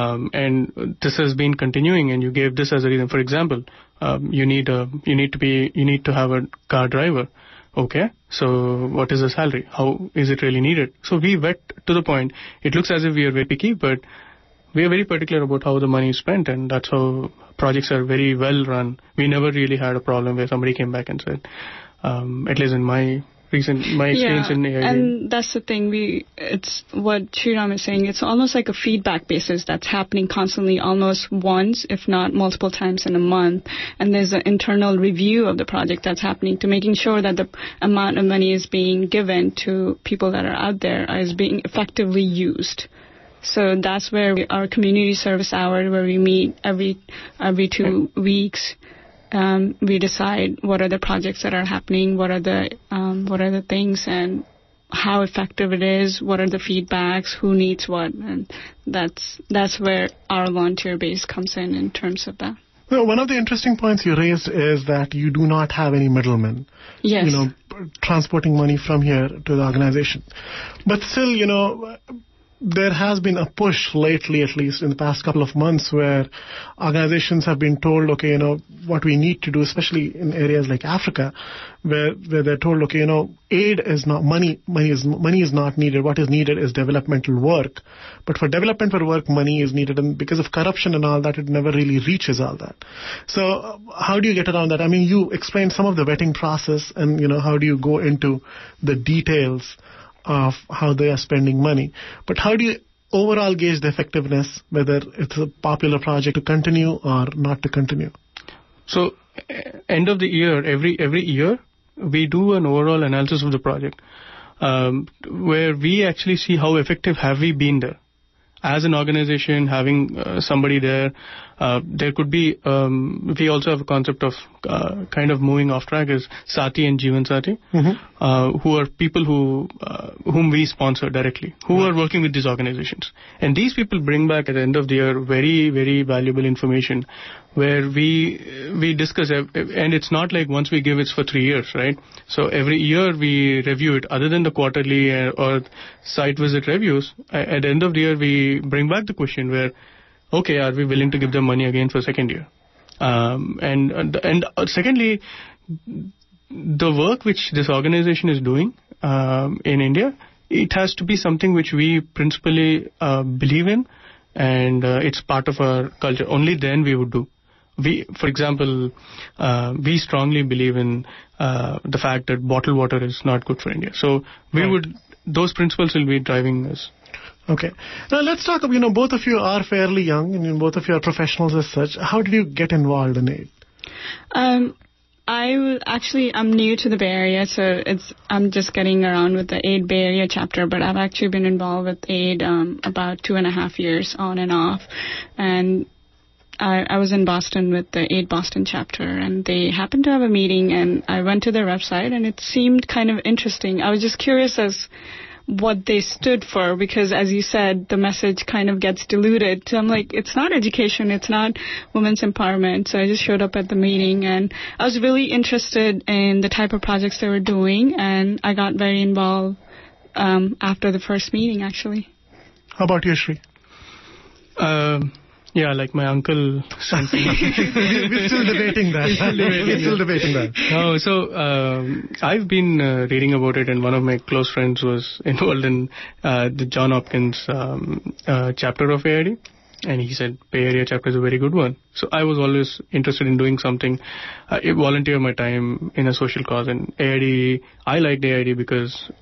And this has been continuing, and you gave this as a reason. For example, you need to have a car driver. Okay, so what is the salary? How is it really needed? So we vet to the point. It looks as if we are very picky, but we are very particular about how the money is spent, and that's how projects are very well run. We never really had a problem where somebody came back and said, at least in my experience in AID. And that's the thing. It's what Sriram is saying. It's almost like a feedback basis that's happening constantly, almost once, if not multiple times in a month. And there's an internal review of the project that's happening to making sure that the amount of money is being given to people that are out there is being effectively used. So that's where our community service hour, where we meet every 2 weeks. We decide what are the projects that are happening, what are the things, and how effective it is, what are the feedbacks, who needs what, and that's where our volunteer base comes in terms of that. Well, one of the interesting points you raised is that you do not have any middlemen. Yes. Transporting money from here to the organization. But still, there has been a push lately, at least in the past couple of months, where organizations have been told, okay, what we need to do, especially in areas like Africa, where they're told, okay, aid is not money is not needed. What is needed is developmental work. But for developmental work, money is needed, and because of corruption and all that, it never really reaches all that. So how do you get around that? I mean, you explained some of the vetting process, and how do you go into the details of how they are spending money. But how do you overall gauge the effectiveness, whether it's a popular project to continue or not to continue? So, end of the year, every year, we do an overall analysis of the project, where we actually see how effective have we been there. As an organization, having somebody there, there could be, we also have a concept of kind of moving off track is Sati and Jeevan Sati, who are people whom we sponsor directly, who are working with these organizations. And these people bring back at the end of the year very, very valuable information where we discuss, and it's not like once we give it's for 3 years, right? So every year we review it, other than the quarterly or site visit reviews. At the end of the year, we bring back the question where, okay, are we willing to give them money again for second year? And secondly, the work which this organization is doing in India, it has to be something which we principally believe in, and it's part of our culture. Only then we would do. For example, we strongly believe in the fact that bottled water is not good for India. So those principles will be driving us. Okay. Now let's talk about, both of you are fairly young and both of you are professionals as such. How did you get involved in aid? I'm new to the Bay Area, so I'm just getting around with the AID Bay Area chapter, but I've actually been involved with AID about 2.5 years on and off. And I was in Boston with the AID Boston chapter, and they happened to have a meeting, and I went to their website, and it seemed kind of interesting. I was just curious as what they stood for, because as you said, the message kind of gets diluted. So I'm like, it's not education, it's not women's empowerment. So I just showed up at the meeting, and I was really interested in the type of projects they were doing, and I got very involved after the first meeting, actually. How about you, Shri? Yeah, like my uncle sent me. We're still debating that. No, so I've been reading about it, and one of my close friends was involved in the John Hopkins chapter of AID, and he said Bay Area chapter is a very good one. So I was always interested in doing something, volunteer my time in a social cause, and AID, I liked AID because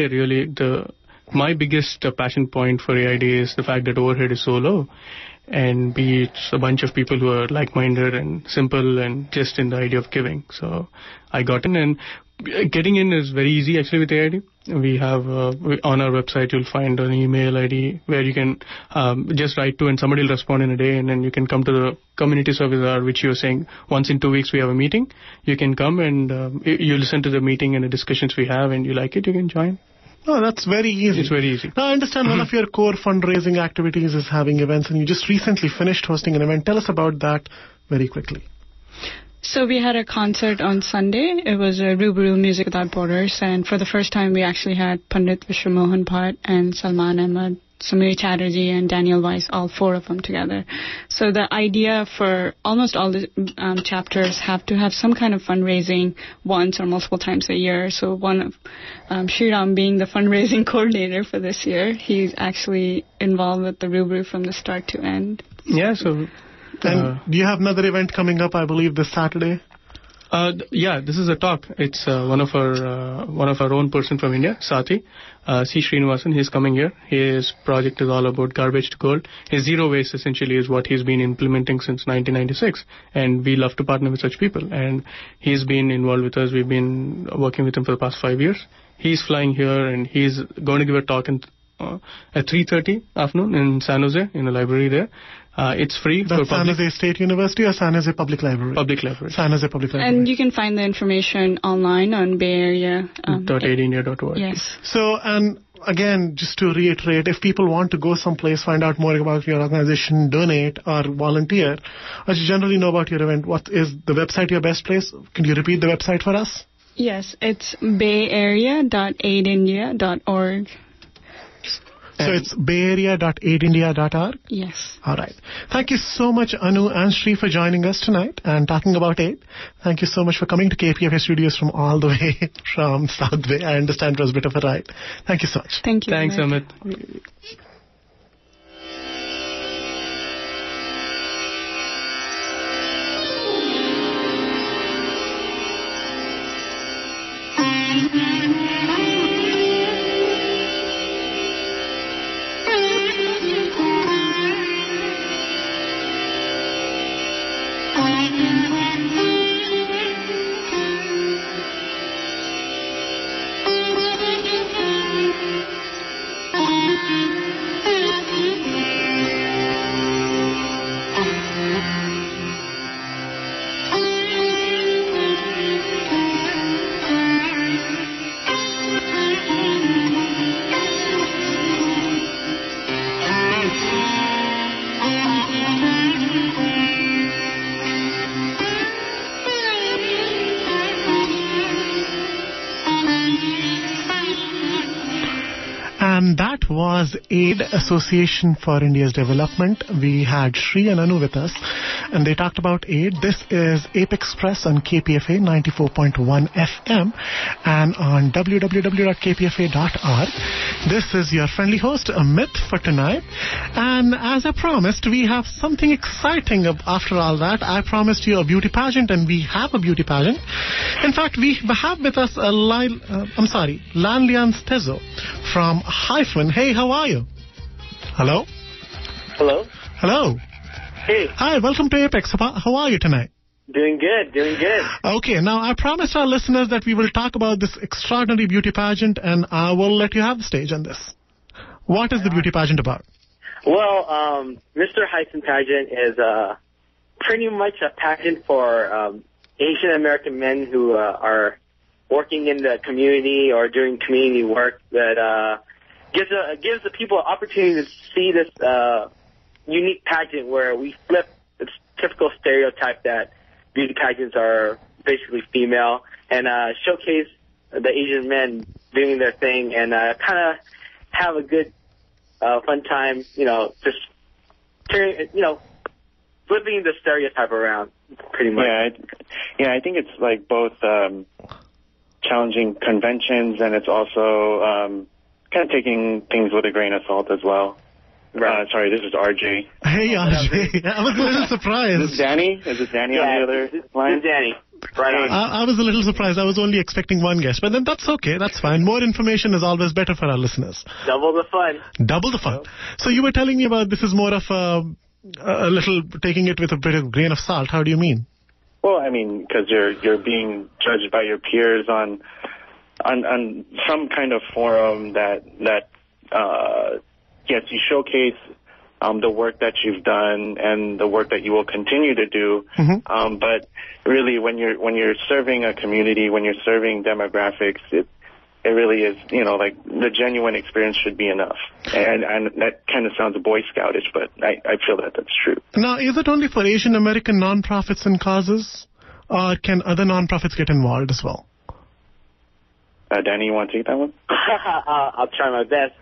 my biggest passion point for AID is the fact that overhead is so low. And B, it's a bunch of people who are like-minded and simple and just in the idea of giving. So I got in, and getting in is very easy actually with AID. We have, on our website, you'll find an email ID where you can just write to, and somebody will respond in a day, and then you can come to the community service hour, which you're saying once in 2 weeks we have a meeting. You can come and you listen to the meeting and the discussions we have, and you like it, you can join. Oh, that's very easy. It's very easy. Now, I understand one of your core fundraising activities is having events, and you just recently finished hosting an event. Tell us about that very quickly. So we had a concert on Sunday. It was a Rubaru Music Without Borders, and for the first time we actually had Pandit Vishwamohan Bhatt and Salman Ahmad, Samir Chatterjee, and Daniel Weiss, all four of them together. So the idea for almost all the chapters have to have some kind of fundraising once or multiple times a year. So one of Shriram being the fundraising coordinator for this year, he's actually involved with the Rubaru from the start to end. Yeah, so... And do you have another event coming up, I believe, this Saturday? Yeah, this is a talk. It's one of our own person from India, Sati, C. Srinivasan. He's coming here. His project is all about garbage to gold. His zero waste essentially is what he's been implementing since 1996, and we love to partner with such people. And he's been involved with us. We've been working with him for the past 5 years. He's flying here, and he's going to give a talk at 3:30 afternoon in San Jose in the library there. It's free. That's San Jose State University or San Jose Public Library? Public Library. San Jose Public Library. And you can find the information online on Bay Area. .aidindia.org. Yes. So, and again, just to reiterate, if people want to go someplace, find out more about your organization, donate or volunteer, or generally know about your event, what is the website your best place? Can you repeat the website for us? Yes, it's bayarea.aidindia.org. So it's bayarea.aidindia.org? Yes. All right. Thank you so much, Anu and Sri, for joining us tonight and talking about aid. Thank you so much for coming to KPFA studios from all the way from South Bay. I understand it was a bit of a ride. Thank you so much. Thank you. Thanks, Amit. And that was AID, Association for India's Development. We had Sri and Anu with us, and they talked about AID. This is Apex Press on KPFA 94.1 FM and on www.kpfa.org. This is your friendly host, Amit, for tonight. And as I promised, we have something exciting after all that. I promised you a beauty pageant, and we have a beauty pageant. In fact, we have with us Lanlian Stezo from Hyphen. Hey, how are you? Hello? Hello? Hello. Hey. Hi, welcome to Apex. How are you tonight? Doing good, doing good. Okay, now I promised our listeners that we will talk about this extraordinary beauty pageant, and I will let you have the stage on this. What is the beauty pageant about? Well, Mr. Hyphen pageant is pretty much a pageant for Asian American men who are working in the community or doing community work that gives the people an opportunity to see this unique pageant where we flip the typical stereotype that beauty pageants are basically female and showcase the Asian men doing their thing and kind of have a good fun time, just flipping the stereotype around pretty much. Yeah, I think it's like both challenging conventions, and it's also kind of taking things with a grain of salt as well. Right. Sorry, this is RJ. Hey, RJ. I was a little surprised. Is this Danny? Is this Danny on the other line? This is Danny. Right on. I was a little surprised. I was only expecting one guest, but then that's okay. That's fine. More information is always better for our listeners. Double the fun. Double the fun. So you were telling me about this is more of a little taking it with a bit of grain of salt. How do you mean? Well, I mean, because you're being judged by your peers on some kind of forum that yes, you showcase the work that you've done and the work that you will continue to do. Mm-hmm. But really, when you're serving a community, when you're serving demographics, it really is, like the genuine experience should be enough. And that kind of sounds Boy Scoutish, but I feel that that's true. Now, is it only for Asian American nonprofits and causes, or can other nonprofits get involved as well? Danny, you want to take that one? I'll try my best.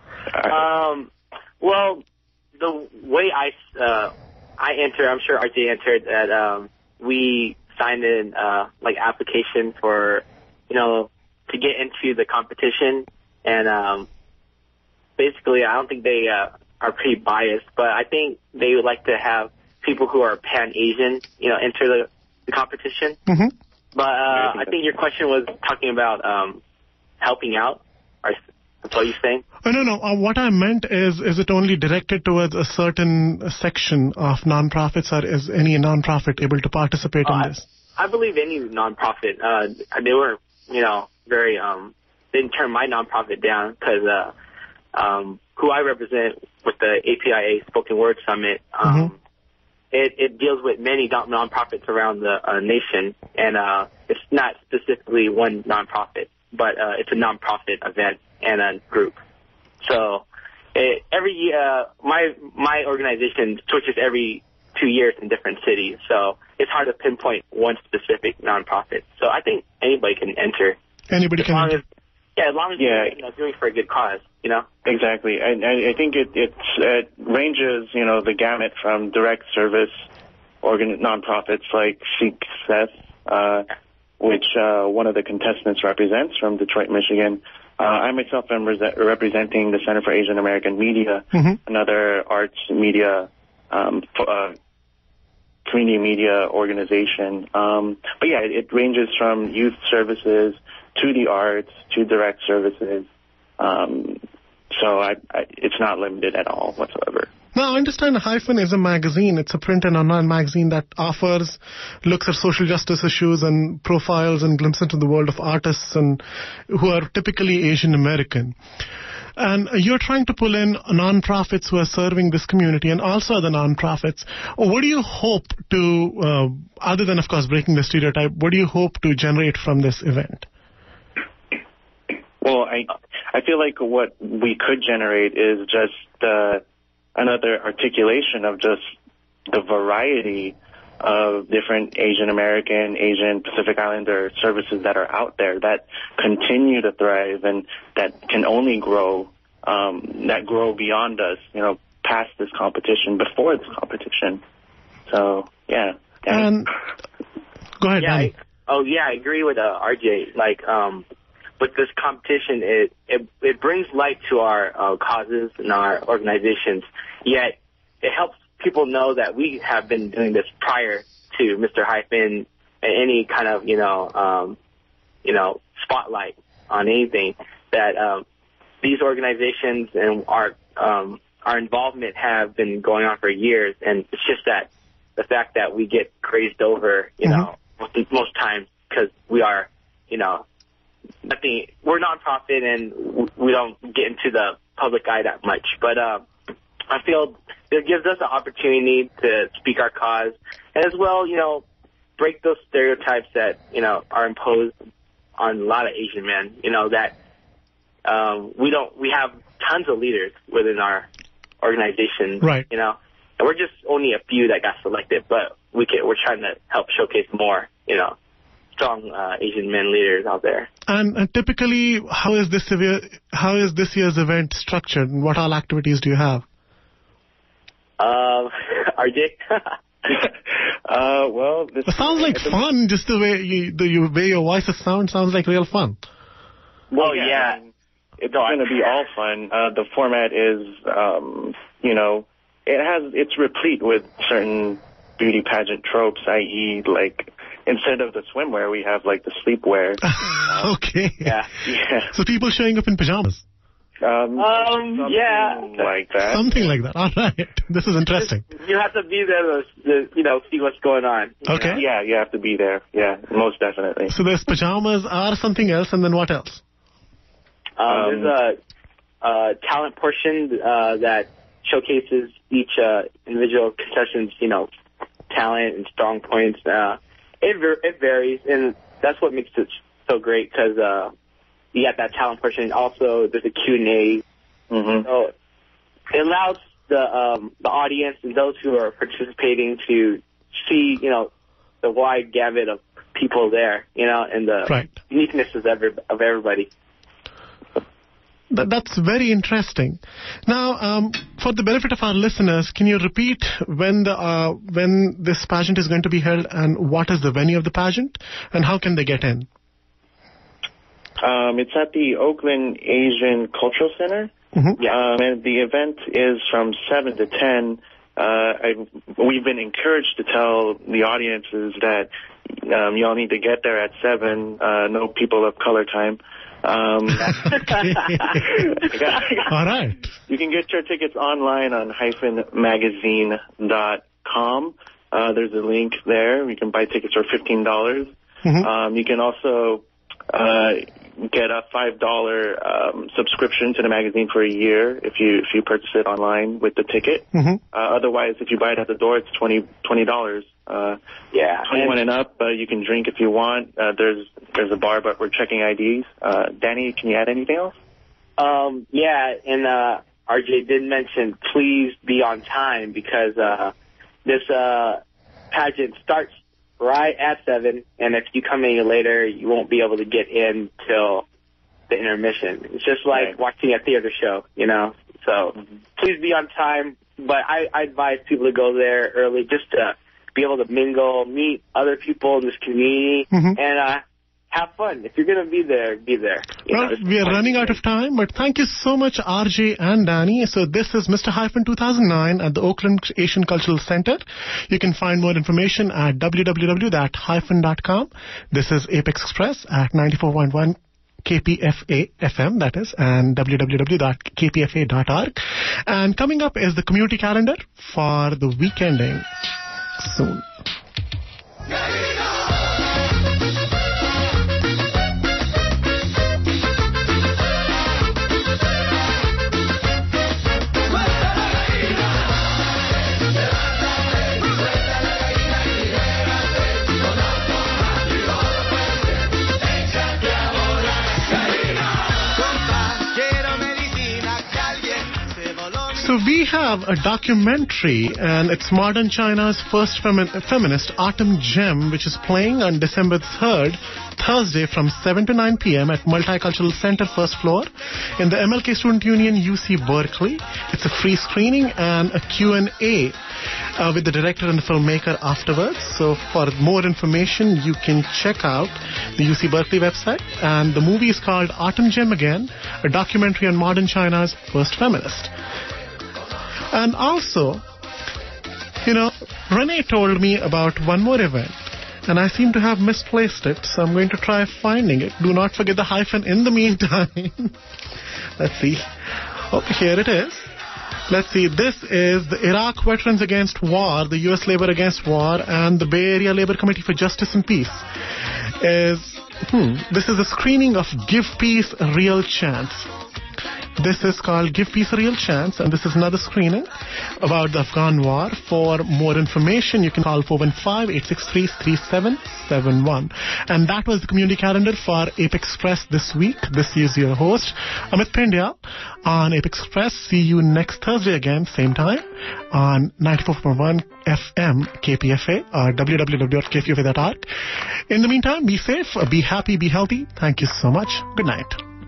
Well, the way I entered, I'm sure RJ entered that we signed in application for to get into the competition, and basically I don't think they are pretty biased, but I think they would like to have people who are Pan-Asian enter the competition. Mm-hmm. But I think your question was talking about helping out. That's what you're saying? Oh, no. What I meant is it only directed towards a certain section of nonprofits, or is any nonprofit able to participate in this? I believe any nonprofit. They were, very, didn't turn my nonprofit down because who I represent with the APIA Spoken Word Summit, it deals with many nonprofits around the nation, and it's not specifically one nonprofit, but it's a nonprofit event and a group. So every year, my organization switches every 2 years in different cities. So it's hard to pinpoint one specific nonprofit. So I think anybody can enter. Anybody can enter. As long as you're doing for a good cause, Exactly. I think it ranges, the gamut from direct service nonprofits like Seek Success, which one of the contestants represents from Detroit, Michigan. I myself am representing the Center for Asian American Media, another arts media, community media organization. But yeah, it ranges from youth services to the arts to direct services. So it's not limited at all whatsoever. Now, I understand Hyphen is a magazine. It's a print and online magazine that looks at social justice issues and profiles and glimpses into the world of artists and who are typically Asian American. And you're trying to pull in nonprofits who are serving this community and also other nonprofits. What do you hope to, other than, of course, breaking the stereotype, what do you hope to generate from this event? Well, I feel like what we could generate is just another articulation of just the variety of different Asian American, Asian Pacific Islander services that are out there that continue to thrive and that can only grow, that grow beyond us, past this competition, before this competition. So, yeah. And go ahead, Danny. I agree with RJ. With this competition, it brings light to our causes and our organizations, yet it helps people know that we have been doing this prior to Mr. Hyphen and any kind of, spotlight on anything, that these organizations and our involvement have been going on for years, and it's just that the fact that we get grazed over, most times because we are, we're nonprofit and we don't get into the public eye that much. But I feel it gives us an opportunity to speak our cause, and as well, break those stereotypes that, are imposed on a lot of Asian men, that we have tons of leaders within our organization, right? And we're just only a few that got selected, but we're trying to help showcase more, strong Asian men leaders out there. And typically, how is this year's event structured? What all activities do you have? RJ? Well, it sounds like fun. Just the way your voices sounds like real fun. Well, yeah. It's going to be all fun. The format is, it's replete with certain beauty pageant tropes, i.e., instead of the swimwear, we have the sleepwear. Okay. Yeah. So people showing up in pajamas. Yeah. Like that. Something like that. All right. This is interesting. You have to be there to see what's going on. Okay. Yeah, you have to be there. Yeah, most definitely. So there's pajamas or something else, and then what else? There's a talent portion that showcases each individual contestant's, talent and strong points. It varies, and that's what makes it so great, because you got that talent portion. Also, there's a Q&A. So it allows the audience and those who are participating to see, the wide gamut of people there, and the uniqueness of everybody. That's very interesting. Now, for the benefit of our listeners, can you repeat when this pageant is going to be held, and what is the venue of the pageant, and how can they get in? It's at the Oakland Asian Cultural Center. And the event is from 7 to 10. We've been encouraged to tell the audiences that y'all need to get there at 7. No people of color time. All right. You can get your tickets online on hyphenmagazine.com. There's a link there. You can buy tickets for $15. You can also get a $5 subscription to the magazine for a year if you purchase it online with the ticket. Otherwise, if you buy it at the door, it's $20. 21 and up. You can drink if you want. There's a bar, but we're checking IDs. Danny, can you add anything else? Yeah, and RJ did mention please be on time because this pageant starts right at 7, and if you come any later, you won't be able to get in till the intermission. It's just like watching a theater show, you know. So please be on time. But I advise people to go there early just to be able to mingle, meet other people in this community, and have fun. If you're going to be there, be there. Well, we are running out of time, but thank you so much, RJ and Danny. So this is Mr. Hyphen 2009 at the Oakland Asian Cultural Center. You can find more information at www.hyphen.com. This is Apex Express at 94.1 KPFA FM, that is, and www.kpfa.org. And coming up is the community calendar for the week ending soon. So we have a documentary, and it's modern China's first feminist, Autumn Gem, which is playing on December 3rd, Thursday from 7 to 9 p.m. at Multicultural Center, first floor, in the MLK Student Union, UC Berkeley. It's a free screening and a Q&A with the director and the filmmaker afterwards. So for more information, you can check out the UC Berkeley website. And the movie is called Autumn Gem Again, a documentary on modern China's first feminist. And also, you know, Renee told me about one more event, and I seem to have misplaced it, so I'm going to try finding it. Do not forget the hyphen in the meantime. Let's see. Okay, here it is. Let's see. This is the Iraq Veterans Against War, the U.S. Labor Against War, and the Bay Area Labor Committee for Justice and Peace. This is a screening of Give Peace a Real Chance. This is called Give Peace a Real Chance, and this is another screening about the Afghan war. For more information, you can call 415-863-3771. And that was the community calendar for Apex Express this week. This is your host, Amit Pandya, on Apex Express. See you next Thursday again, same time, on 94.1 FM KPFA, or www.kpfa.org. In the meantime, be safe, be happy, be healthy. Thank you so much. Good night.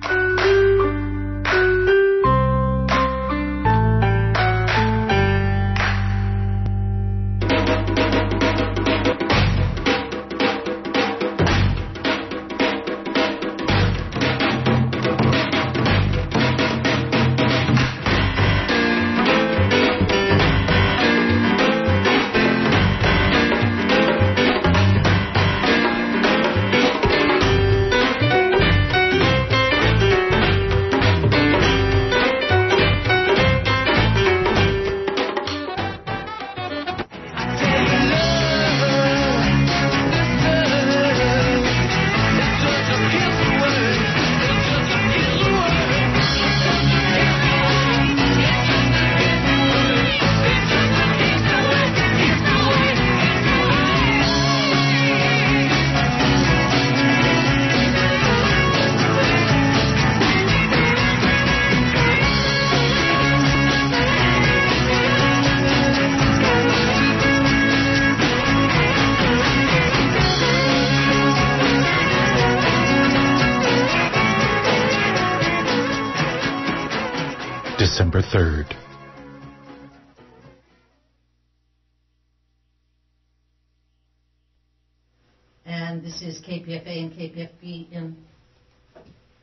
December 3rd. And this is KPFA and KPFB in